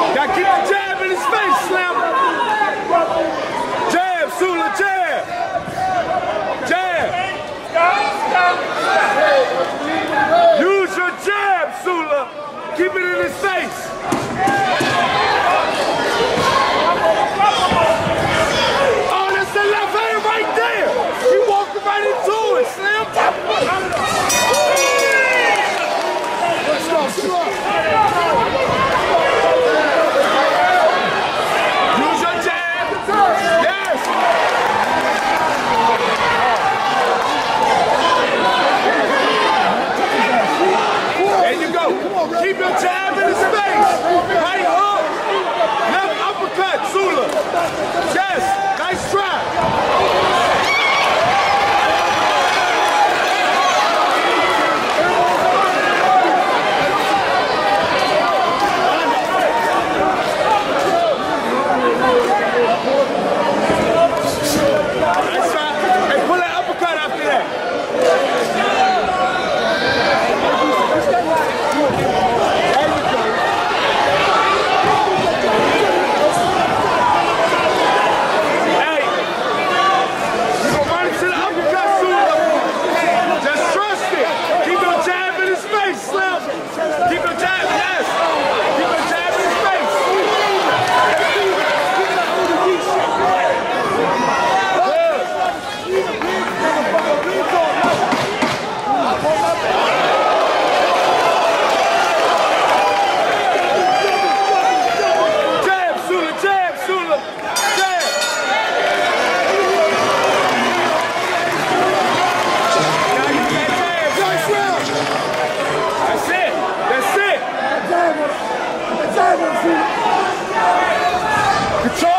Gotta keep the jab in his face, Slim. Jab, Sula, jab. Jab. Use your jab, Sula. Keep it in his face. Oh, that's the left hand right there. He walking right into it, Slim. Let's go, Slim. Use your jab. Yes. There you go. Keep your jab in his face. Right hook. Left uppercut, Sula. Yes. Nice try. Nice try. Hey, pull that uppercut after that. Control